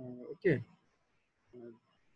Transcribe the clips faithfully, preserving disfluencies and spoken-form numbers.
Uh, okay. Uh,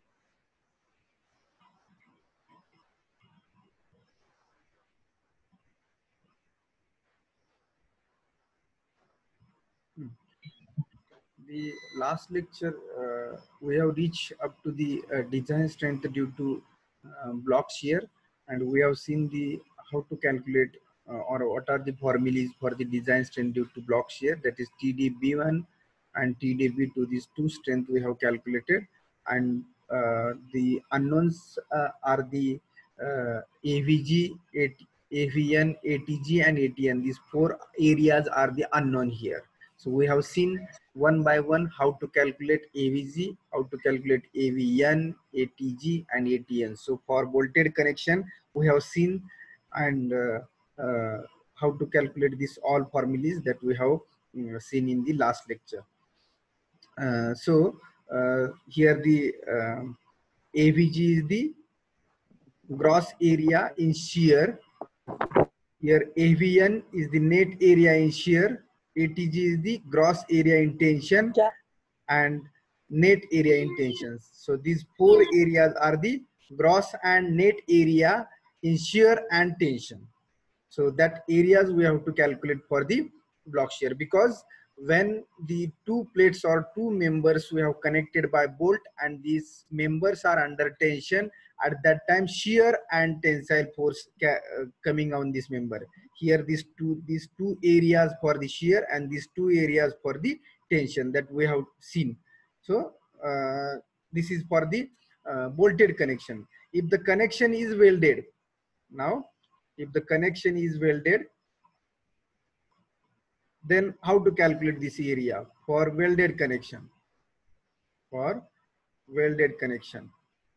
the last lecture, uh, we have reached up to the uh, design strength due to uh, block shear, and we have seen the how to calculate uh, or what are the formulas for the design strength due to block shear, that is T D B one and T D B two. These two strength we have calculated, and uh, the unknowns uh, are the uh, A V G, A V N, A T G and A T N. These four areas are the unknown here. So we have seen one by one how to calculate A V G, how to calculate A V N, A T G and A T N. So for bolted connection, we have seen and uh, uh, how to calculate these all formulas that we have uh, seen in the last lecture. Uh, so uh, here the uh, A V G is the gross area in shear. Here A V N is the net area in shear. A T G is the gross area in tension and net area in tensions. So these four areas are the gross and net area in shear and tension. So that areas we have to calculate for the block shear, because when the two plates or two members we have connected by bolt and these members are under tension, at that time shear and tensile force uh, coming on this member. Here these two these two areas for the shear and these two areas for the tension that we have seen. So uh, this is for the uh, bolted connection. If the connection is welded, now if the connection is welded, then how to calculate this area for welded connection? For welded connection.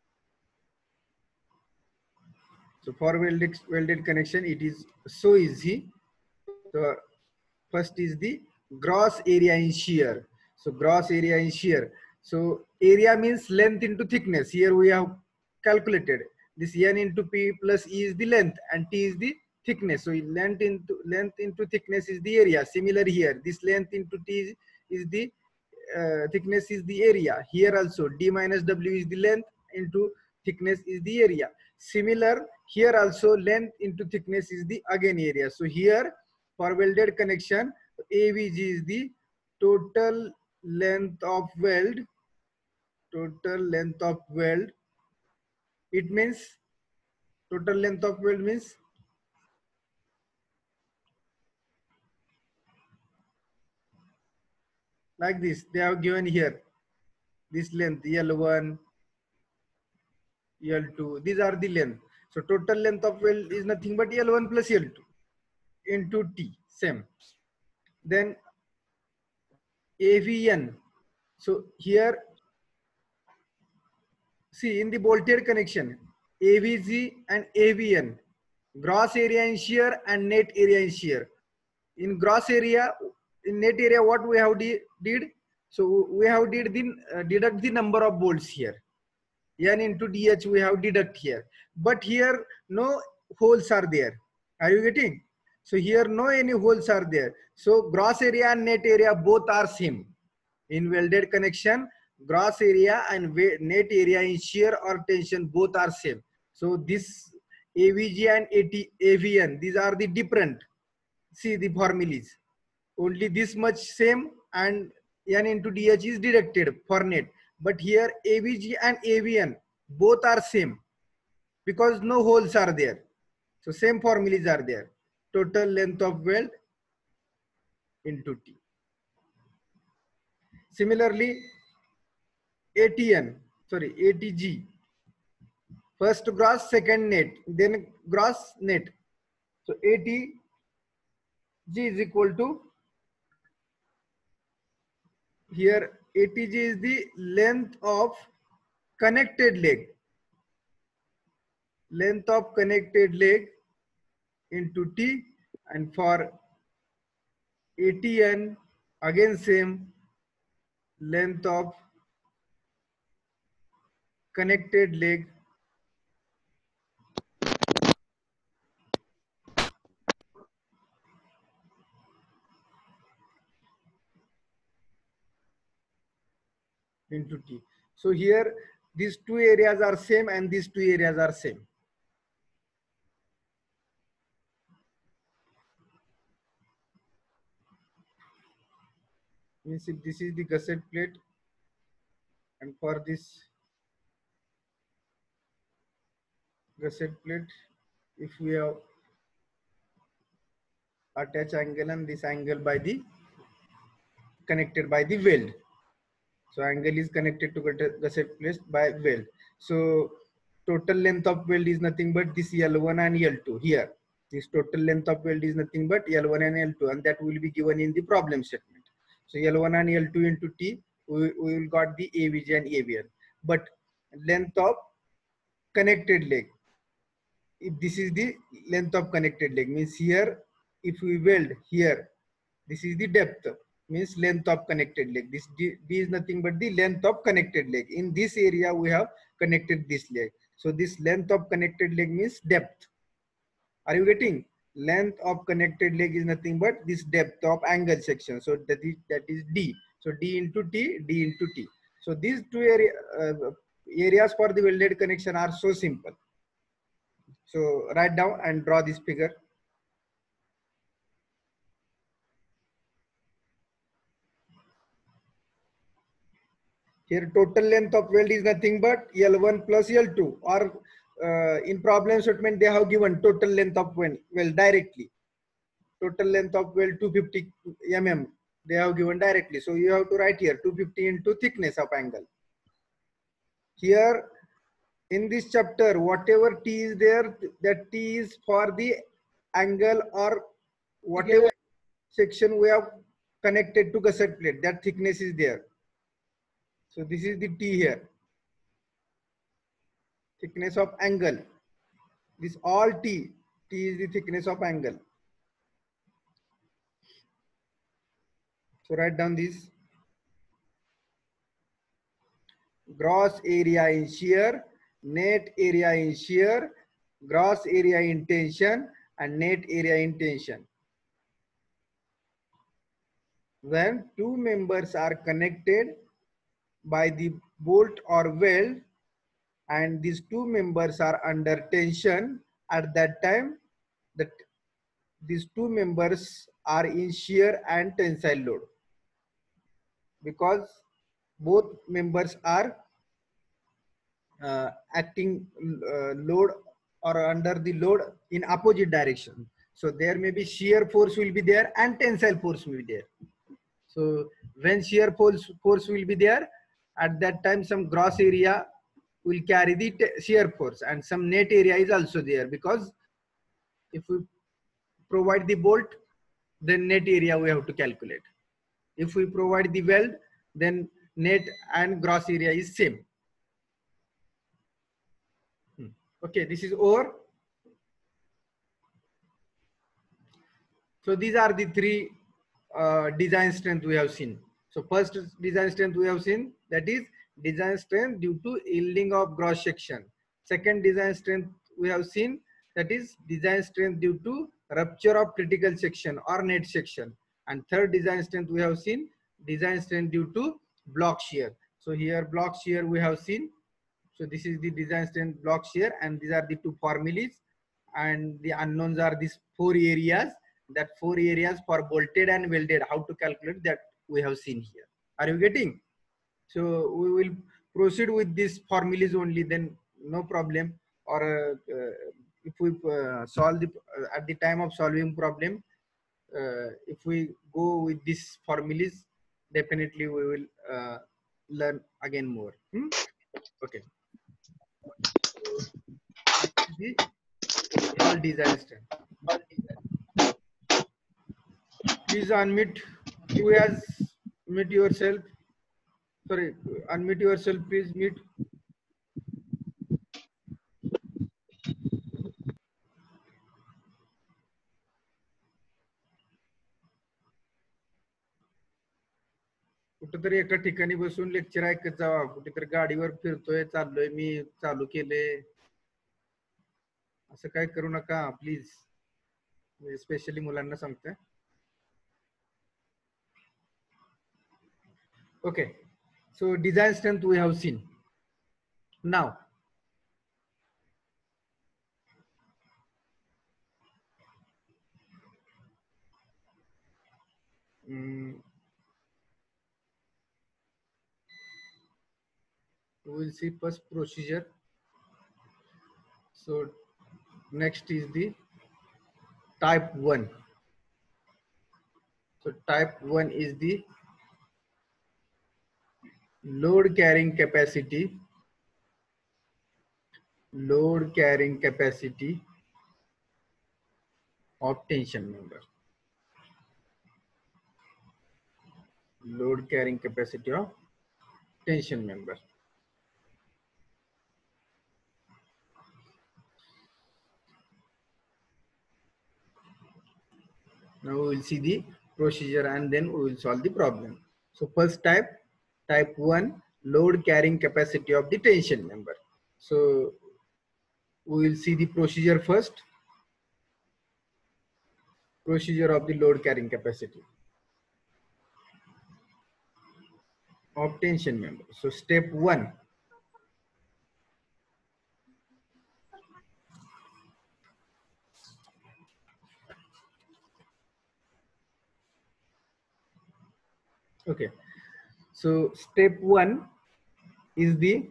So for welded, welded connection, it is so easy. So first is the gross area in shear. So gross area in shear. So area means length into thickness. Here we have calculated this N into P plus E is the length and T is the thickness. So length into length into thickness is the area. Similar here, this length into T is, is the uh, thickness is the area. Here also D minus W is the length into thickness is the area. Similar here also length into thickness is the again area. So here for welded connection, A V G is the total length of weld. Total length of weld. It means total length of weld means like this. They have given here this length L one, L two. These are the length. So total length of weld is nothing but L one plus L two into T. Same. Then A V N. So here, see in the bolted connection, A V G and A V N, gross area in shear and net area in shear. In gross area, in net area, what we have did? So we have did the uh, deduct the number of bolts here. N into D H we have deduct here. But here no holes are there. Are you getting? So here no any holes are there. So gross area and net area both are same. In welded connection, gross area and net area in shear or tension both are same. So this A V G and A V N, these are the different. See the formulas. Only this much same and N into D H is deducted for net. But here A V G and A V N both are same because no holes are there. So same formulas are there. Total length of weld into T. Similarly, A T N, sorry, A T G. First gross, second net, then gross net. So A T G is equal to, here A T G is the length of connected leg. Length of connected leg into T, and for A T N again same, length of connected leg into T. So here these two areas are same and these two areas are same. Means if this is the gusset plate, and for this gusset plate, if we have attached angle and this angle by the connected by the weld. So angle is connected to gusset plate by weld. So total length of weld is nothing but this L one and L two here. This total length of weld is nothing but L one and L two, and that will be given in the problem statement. So L one and L two into T, we, we will got the A V G and A V L. But length of connected leg, if this is the length of connected leg, means here if we weld here, this is the depth, means length of connected leg. This D, D is nothing but the length of connected leg. In this area we have connected this leg. So this length of connected leg means depth. Are you getting? Length of connected leg is nothing but this depth of angle section. So that is that is D. So D into T, D into T. So these two area, uh, areas for the welded connection are so simple. So write down and draw this figure. Here total length of weld is nothing but L one plus L two, or uh, in problem statement they have given total length of weld, weld directly. Total length of weld two hundred fifty millimeters they have given directly. So you have to write here two hundred fifty into thickness of angle. Here in this chapter, whatever T is there, that T is for the angle or whatever section we have connected to gusset plate, that thickness is there. So this is the T here. Thickness of angle. This all T. T is the thickness of angle. So write down this. Gross area in shear, net area in shear, gross area in tension, and net area in tension. When two members are connected by the bolt or weld, and these two members are under tension, at that time that these two members are in shear and tensile load, because both members are uh, acting uh, load or under the load in opposite direction. So there may be shear force will be there and tensile force will be there. So when shear force force will be there, at that time some gross area will carry the shear force, and some net area is also there, because if we provide the bolt, then net area we have to calculate. If we provide the weld, then net and gross area is same. Okay, this is over. So these are the three uh, design strength we have seen. So first design strength we have seen, that is design strength due to yielding of gross section. Second design strength we have seen, that is design strength due to rupture of critical section or net section. And third design strength we have seen, design strength due to block shear. So here block shear we have seen. So this is the design strength block shear, and these are the two formulas, and the unknowns are these four areas. That four areas for bolted and welded, how to calculate that we have seen here. Are you getting? So we will proceed with these formulas only, then no problem. Or uh, uh, if we uh, solve the uh, at the time of solving problem, uh, if we go with these formulas, definitely we will uh, learn again more. Hmm? Okay. The all design strength. Please unmute. Who has mute yourself? Sorry, unmute yourself. Please mute. कुठेतरी एका ठिकाणी बसून lecture ऐकत जावा. कुठेतरी गाडीवर फिरतोय, चाललोय मी, चालू केले, असं काय करू नका प्लीज. स्पेशली मुलांना सांगते. Okay, So design strength we have seen. Now, um, we will see first procedure. So next is the type one. So type one is the load carrying capacity, load carrying capacity of tension member. Load carrying capacity of tension member. Now we will see the procedure and then we will solve the problem. So first type, type one, load carrying capacity of the tension member. So we will see the procedure first. Procedure of the load carrying capacity of tension member. So step one. Okay. So step one is the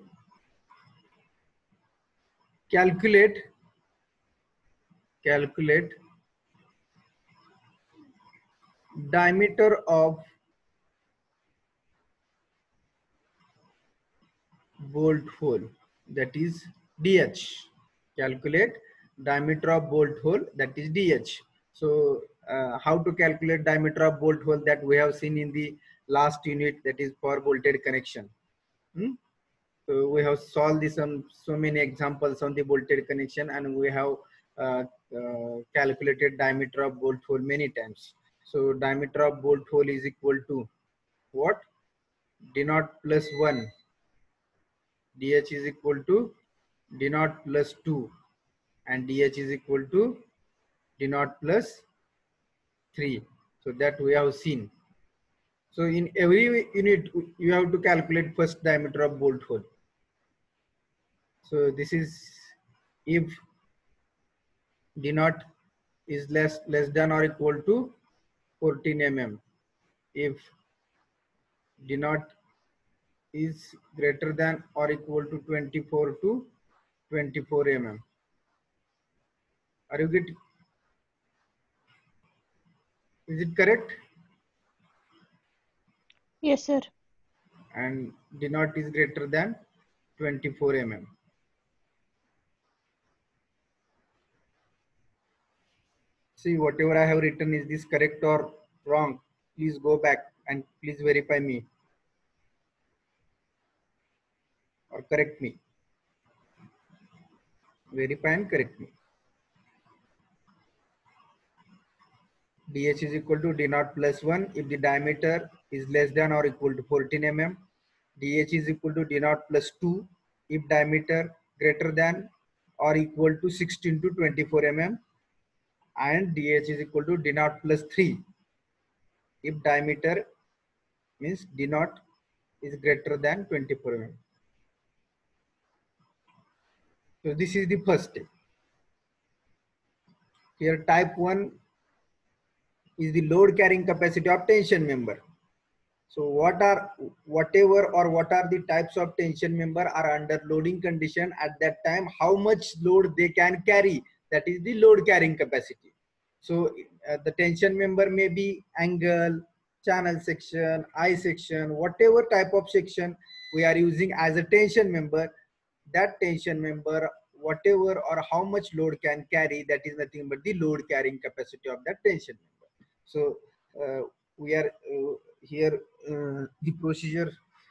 calculate, calculate diameter of bolt hole, that is D H. Calculate diameter of bolt hole, that is D H. So uh, how to calculate diameter of bolt hole, that we have seen in the last unit, that is for bolted connection. Hmm? So we have solved this on so many examples on the bolted connection, and we have uh, uh, calculated diameter of bolt hole many times. So diameter of bolt hole is equal to what? D naught plus one. D H is equal to D naught plus two, and D H is equal to D naught plus three. So that we have seen. So in every unit, you have to calculate first diameter of bolt hole. So this is if D naught is less less than or equal to fourteen millimeters. If D naught is greater than or equal to twenty-four to twenty-four millimeters. Are you getting? Is it correct? Yes, sir. And D naught is greater than twenty-four millimeters. See, whatever I have written, is this correct or wrong? Please go back and please verify me or correct me. Verify and correct me. D H is equal to D naught plus one if the diameter is less than or equal to fourteen millimeters. D H is equal to D naught plus two if diameter greater than or equal to sixteen to twenty-four millimeters. And D H is equal to D naught plus three if diameter means D naught is greater than twenty-four millimeters. So this is the first step. Here type one is the load carrying capacity of tension member. So what are whatever or what are the types of tension member are under loading condition at that time, how much load they can carry, that is the load carrying capacity. So uh, the tension member may be angle, channel section, I section, whatever type of section we are using as a tension member, that tension member whatever or how much load can carry, that is nothing but the load carrying capacity of that tension member. So uh, we are uh, here uh, the procedure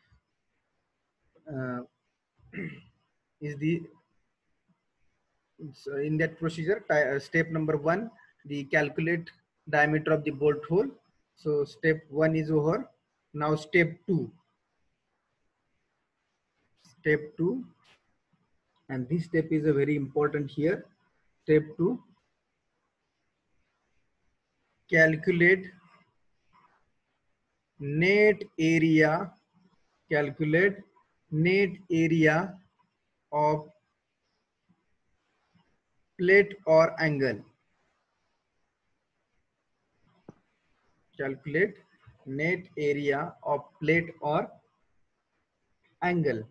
uh, is the so in that procedure uh, step number one, the calculate diameter of the bolt hole. So step one is over. Now step two, step two, and this step is a very important here. Step two, calculate net area, calculate net area of plate or angle. Calculate net area of plate or angle.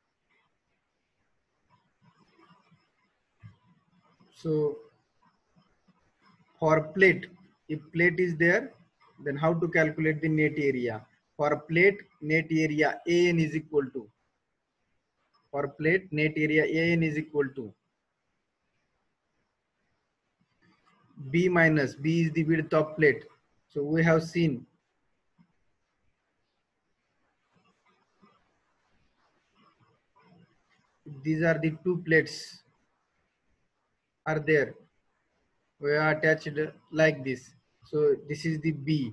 So for plate, if plate is there, then how to calculate the net area? For plate, net area A N is equal to, for plate, net area A N is equal to B minus, B is the width of plate. So we have seen these are the two plates are there. We are attached like this. So this is the B.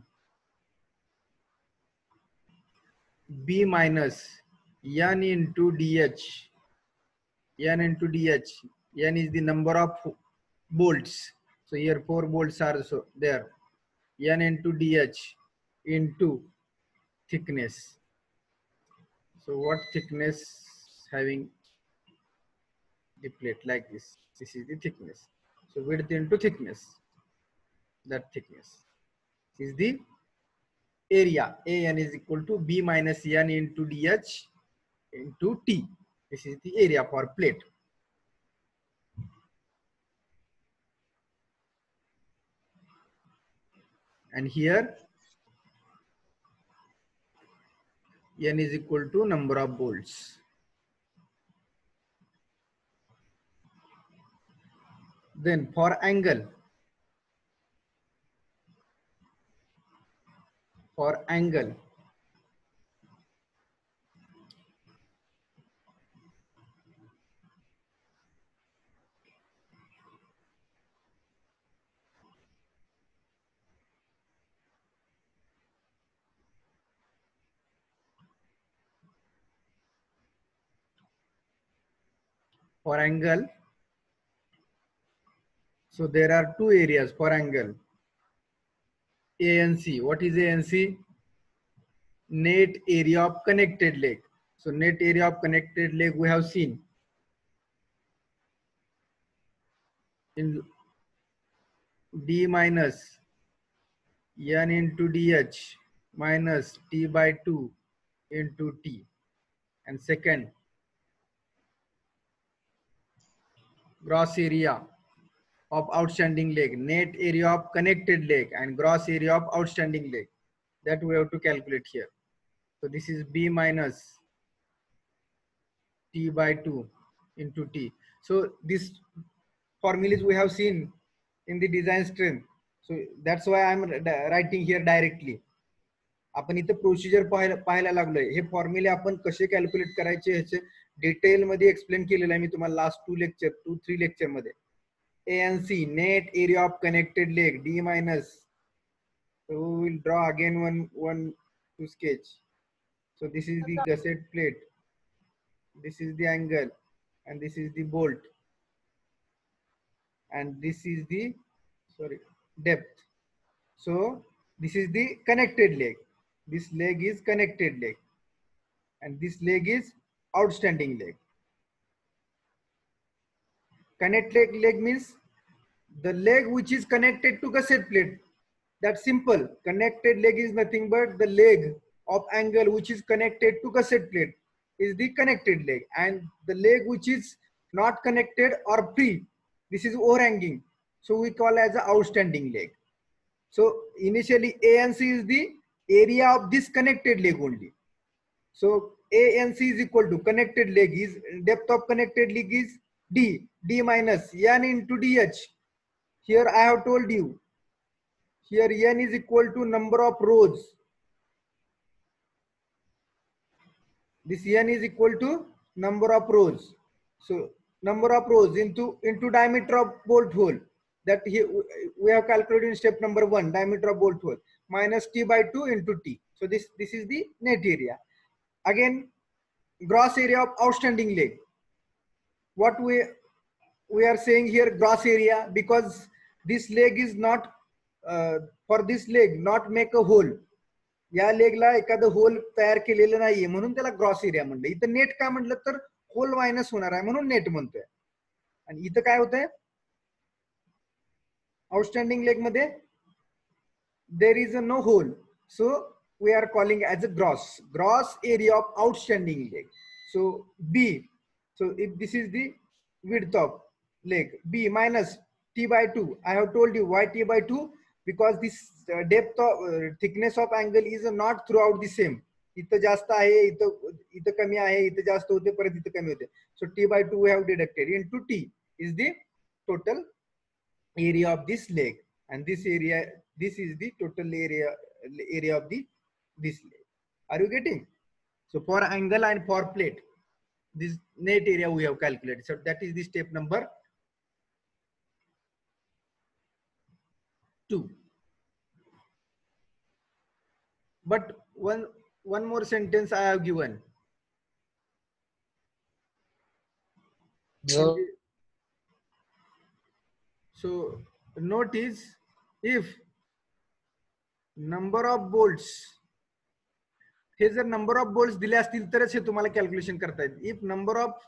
B minus N into D H. N into D H. N is the number of bolts. So here four bolts are so there. N into D H into thickness. So what thickness having the plate like this? This is the thickness. So width into thickness. That thickness is the area. A N is equal to B minus N into D H into T. This is the area for plate. And here N is equal to number of bolts. Then for angle, for angle, for angle, so there are two areas for angle. A N C. What is A N C? Net area of connected leg. So net area of connected leg we have seen in D minus N into D H minus T by two into T. And second, gross area of outstanding leg, net area of connected leg and gross area of outstanding leg, that we have to calculate here. So this is B minus T by two into T. So this formulas we have seen in the design strength. So that's why I'm writing here directly. आपण इथे procedure पाहायला लागलोय. हे फॉर्म्युले आपण कसे calculate करायचे ह्याचे detail मध्ये explain केलेलं आहे मी तुम्हाला last two lecture two three lecture मध्ये. A N C, net area of connected leg, D minus. So we will draw again one one to sketch. So this is the gusset plate, this is the angle, and this is the bolt, and this is the sorry depth. So this is the connected leg. This leg is connected leg, and this leg is outstanding leg. Connected leg means the leg which is connected to gusset plate. That's simple. Connected leg is nothing but the leg of angle which is connected to gusset plate is the connected leg, and the leg which is not connected or free, this is overhanging. So we call as an outstanding leg. So initially A N C is the area of this connected leg only. So A N C is equal to connected leg is depth of connected leg is D, D minus N into D H. Here I have told you, here N is equal to number of rows. This N is equal to number of rows. So number of rows into, into diameter of bolt hole. That here we have calculated in step number one, diameter of bolt hole, minus T by two into T. So this, this is the net area. Again, gross area of outstanding leg. What we, we are saying here gross area, because this leg is not, uh, for this leg not make a hole. या लेगला एखादं whole तयार केलेलं नाहीये म्हणून त्याला gross area म्हणलं. इथं net का म्हटलं तर होल मायनस होणार आहे म्हणून नेट म्हणतोय. आणि इथं काय होतंय आउटस्टँडिंग लेग मध्ये there is a no hole, so we are calling as a gross gross area of outstanding leg. So B, so if this is the width of leg, B minus T by two. I have told you why T by two, because this uh, depth of uh, thickness of angle is not throughout the same. इथं जास्त आहे, इथं इथं कमी आहे, इथं जास्त होते, परत इथं कमी होते. So T by two we have deducted. Into T is the total area of this leg, and this area, this is the total area area of the this leg. Are you getting? So for angle and for plate, this net area we have calculated. So that is the step number two. But one one more sentence I have given. So, so note is, if number of bolts, हे जर number of bolts दिले असतील तरच हे तुम्हाला calculation करता येईल. If number of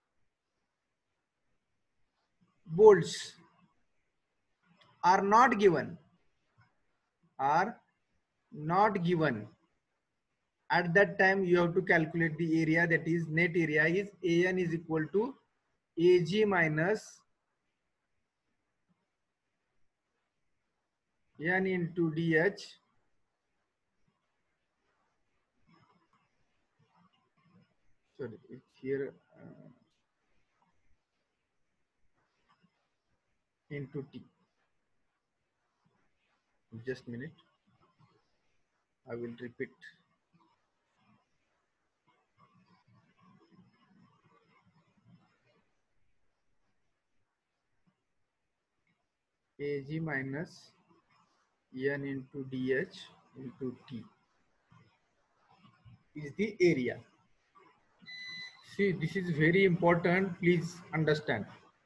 bolts are not given, are not given, at that time you have to calculate the area, that is net area is A N is equal to A G minus N into D H sorry it's here uh, into T. Just a minute, I will repeat. A G minus N into D H into T is the area. See, this is very important, please understand.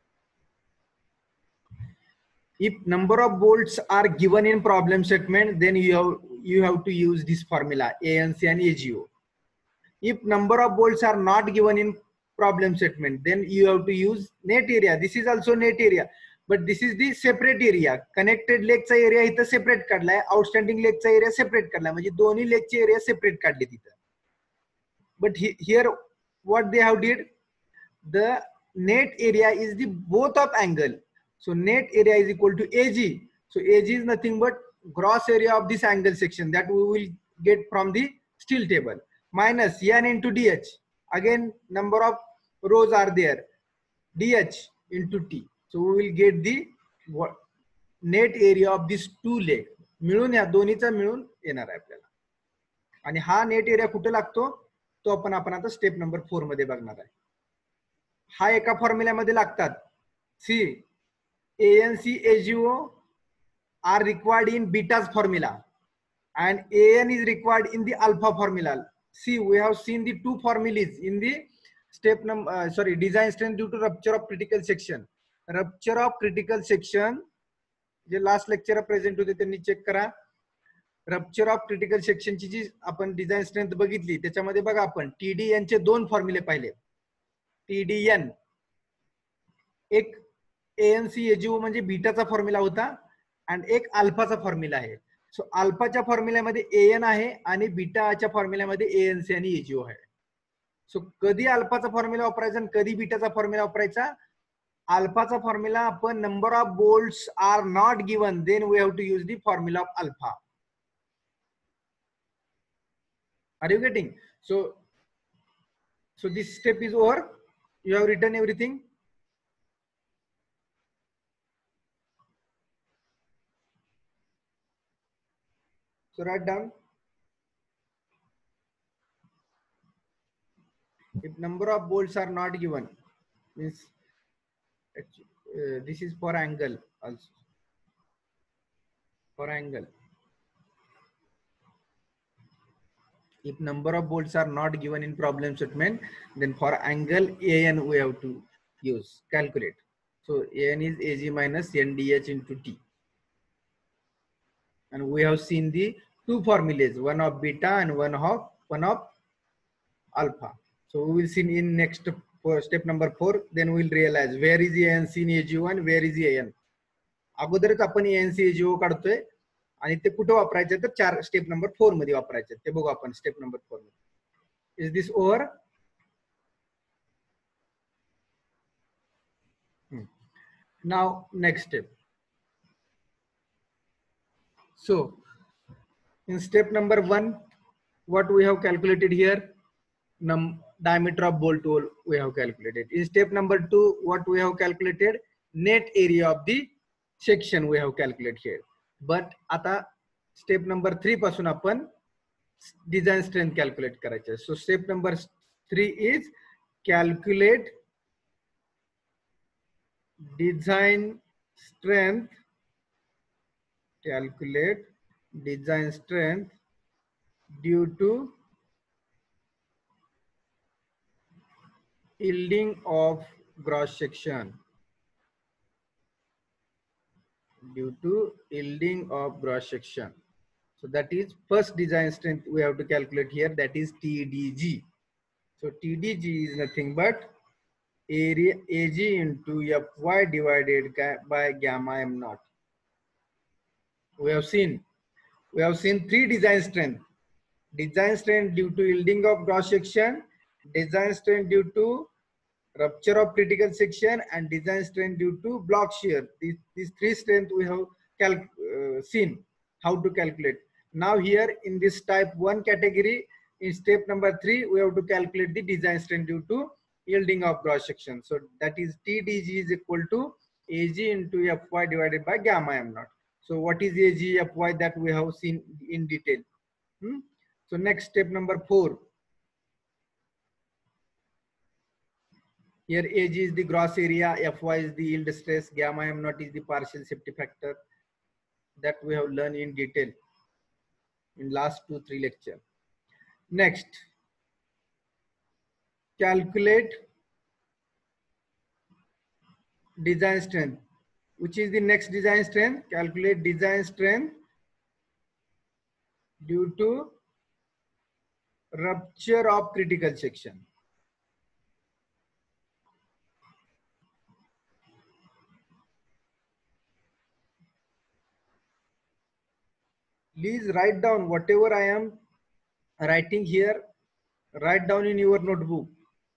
If number of bolts are given in problem statement, then you have you have to use this formula A N C and A G O. If number of bolts are not given in problem statement, then you have to use net area. This is also net area, but this is the separate area. Connected leg चा area इथं separate काढलाय, outstanding leg चा area separate काढलाय, म्हणजे दोन्ही leg चे area separate काढले तिथं. But he, here what they have did, the net area is the both of angle. So net area is equal to A G. So A G is nothing but gross area of this angle section that we will get from the steel table, minus N into D H. Again, number of rows are there, D H into T. So we will get the what, net area of these two leg. मिळून या दोन्हीचा मिळून येणार आहे आपल्याला. आणि हा net area कुठे लागतो तो आपण आपण आता स्टेप नंबर फोर मध्ये बघणार आहे. हा एका फॉर्म्युल्यामध्ये लागतात. C A N C A G O are required in beta's formula and A N is required in the alpha formula. See, we have seen the two formulas in the step number uh, sorry design strength due to rupture of critical section. Rupture of critical section जे last lecture present होते त्यांनी check करा. Rupture of critical सेक्शनची जी आपण design strength बघितली त्याच्यामध्ये बघा आपण टीडीएन चे दोन फॉर्म्युले पाहिले. टीडीएन एक एएनसी एजीओ म्हणजे बीटाचा फॉर्म्युला होता आणि एक अल्फाचा फॉर्म्युला आहे. सो अल्फाच्या फॉर्म्युल्यामध्ये एएन आहे आणि बीटाच्या फॉर्म्युल्यामध्ये एएनसी आणि एजीओ आहे. सो कधी अल्फाचा फॉर्म्युला वापरायचा आणि कधी बीटाचा फॉर्म्युला वापरायचा. अल्फाचा फॉर्म्युला आपण number of bolts are not given, then we have to use the formula of alpha. Are you getting? So, so this step is over. You have written everything. So write down. If number of bolts are not given, means uh, this is for angle also. For angle. If number of bolts are not given in problem statement, then for angle A N we have to use, calculate. So A N is A G minus N D H into T. And we have seen the two formulas, one of beta and one of one of alpha. So we will see in next step number four. Then we will realize where is the A N C in A G O and where is the A N. अगोदरच आपण A N C A G O काढतोय आणि ते कुठे वापरायचं तर चार step number four मध्ये वापरायचं ते बघू आपण स्टेप नंबर फोर मध्ये. Is this over? Now next step. So in step number one, what we have calculated here, num diameter of bolt hole we have calculated. In step number two, what we have calculated, net area of the section we have calculated here. But आता step number three पासून आपण design strength calculate करायचे. So step number three is calculate design strength, calculate design strength due to yielding of gross section, due to yielding of gross section. So that is first design strength we have to calculate here, that is T D G. So T D G is nothing but area A G into Fy divided by gamma m naught. We have seen, we have seen three design strength. Design strength due to yielding of cross section, design strength due to rupture of critical section, and design strength due to block shear. These, these three strength we have calc uh, seen how to calculate. Now here in this type one category, in step number three, we have to calculate the design strength due to yielding of cross section. So that is T D G is equal to A G into Fy divided by gamma m naught. So what is A G Fy, that we have seen in detail. Hmm? So next step number four. Here A G is the gross area, Fy is the yield stress, gamma m naught is the partial safety factor. That we have learned in detail in last two, three lecture. Next, calculate design strength. Which is the next design strength? Calculate design strength due to rupture of critical section. Please write down whatever I am writing here, write down in your notebook.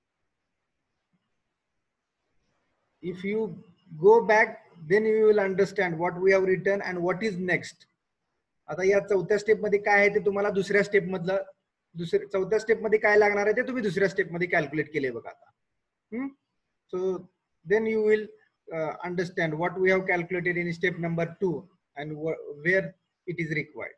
If you go back, then you will understand what we have written and what is next. आता या चौथ्या step मध्ये काय आहे ते तुम्हाला दुसऱ्या step मधलं दुसऱ्या चौथ्या स्टेप मध्ये काय लागणार आहे ते तुम्ही दुसऱ्या स्टेप मध्ये कॅल्क्युलेट केले बघा आता. So then you will uh, understand what we have calculated in step number two and where it is required.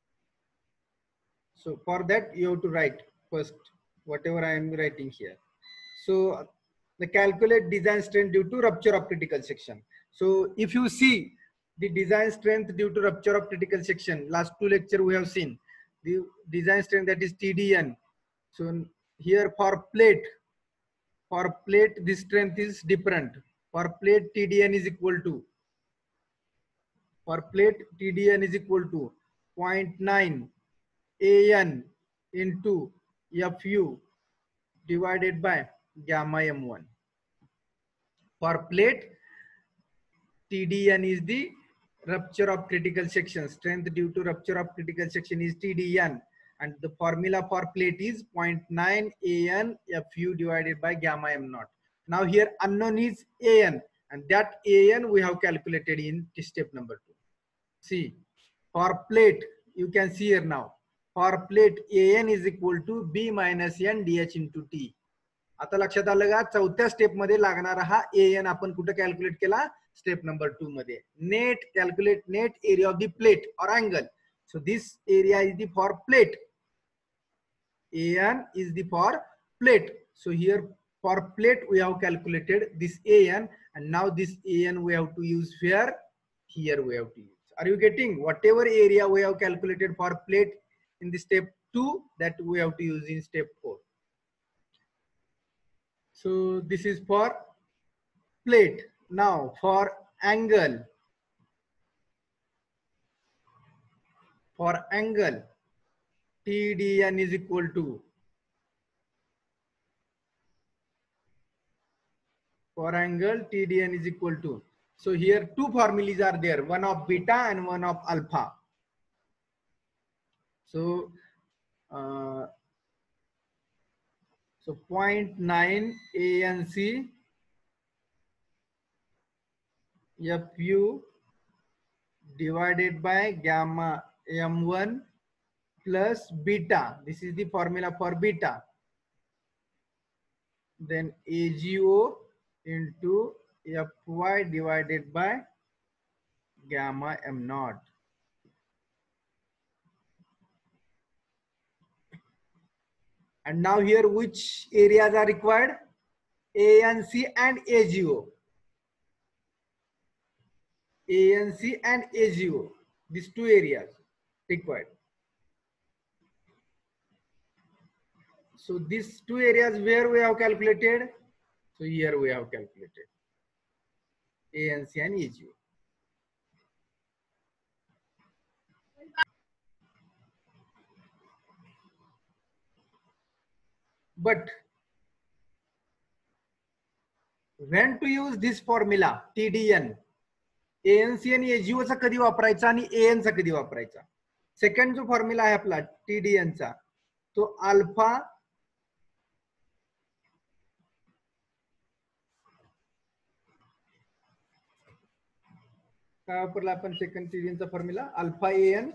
So for that you have to write first whatever I am writing here. So the calculate design strength due to rupture of critical section. So if you see the design strength due to rupture of critical section, last two lecture we have seen the design strength, that is T D N. So here for plate, for plate this strength is different. For plate T D N is equal to, for plate T D N is equal to zero point nine A N into Fu divided by gamma m one. For plate, T D N is the rupture of critical section. Strength due to rupture of critical section is T D N, and the formula for plate is zero point nine A N Fu divided by gamma m naught. Now here unknown is A N, and that A N we have calculated in step number two. See, for plate you can see here now. For plate A N is equal to B minus N dH into T. आता लक्षात आलं का चौथ्या step मध्ये लागणारा हा N आपण कुठे कॅल्क्युलेट केला स्टेप नंबर टू मध्ये. Net calculate net area of the plate और angle. So this area is the for plate, N is the for plate. So here for plate we have calculated this N and now this an we have to use where? Here we have to use. Are you getting? Whatever area we have calculated for plate in the step two, that we have to use in step four. So this is for plate. Now for angle, for angle T D N is equal to, for angle T D N is equal to, so here two formulas are there, one of beta and one of alpha. So uh, so zero point nine A N C F U divided by gamma M one plus beta. This is the formula for beta. Then A G O into F Y divided by gamma M naught. And now here which areas are required? A N C and A G O. A N C and A G O. These two areas required. So these two areas where we have calculated. So here we have calculated A N C and A G O. But when to use this formula T D N, A N C आणि A G O चा कधी वापरायचा आणि A N चा कधी वापरायचा? Second जो formula आहे आपला T D N चा, तो अल्फा काय वापरला आपण सेकंड T D N चा formula? Alpha A N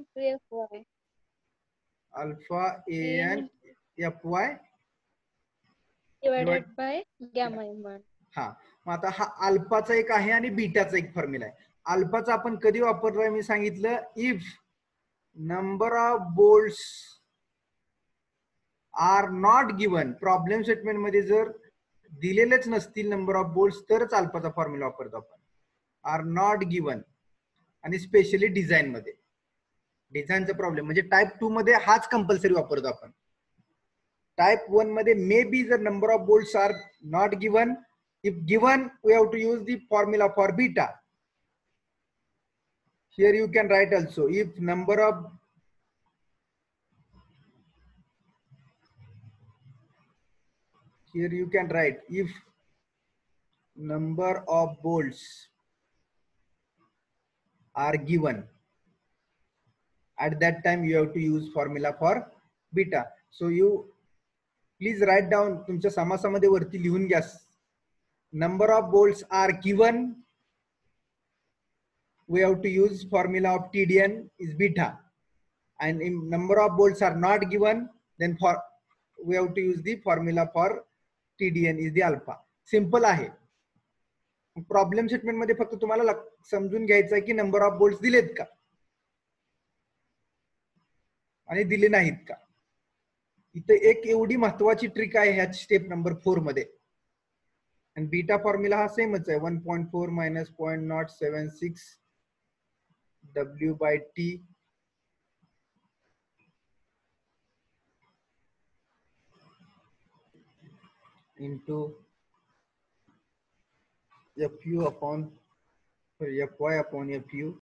alpha A N F Y divided by gamma M one. हा, मग आता हा अल्फाचा एक आहे आणि बीटाचा एक फॉर्म्युला आहे. अल्फाचा आपण कधी वापरलाय मी सांगितलं, if number of bolts are not given, problem statement मध्ये जर दिलेलेच नसतील नंबर ऑफ बोल्ट्स तरच अल्फाचा फॉर्म्युला वापरतो आपण. आर नॉट गिवन आणि स्पेशली डिझाईन मध्ये, डिझाईनचा प्रॉब्लेम म्हणजे टाइप टू मध्ये हाच कंपल्सरी वापरतो आपण. टाइप वन मध्ये मे बी जर number of bolts are not given, if given we have to use the formula for beta. Here you can write also, if number of here you can write if number of bolts are given, at that time you have to use formula for beta. So you please write down, तुमच्या समासामध्ये वरती लिहून घ्या, number of bolts are given, we have to use formula of T D N is beta, and if number of bolts are not given, then for we have to use the formula for T D N is the alpha. Simple आहे. Problem statement मध्ये फक्त तुम्हाला समजून घ्यायचं आहे की number of bolts दिलेत का आणि दिले नाहीत का. इथे एक एवढी महत्वाची ट्रिक आहे ह्या स्टेप नंबर फोर मध्ये. आणि बीटा फॉर्म्युला हा सेमच आहे, one point four minus point nought seven six W by T into F U upon F Y upon F U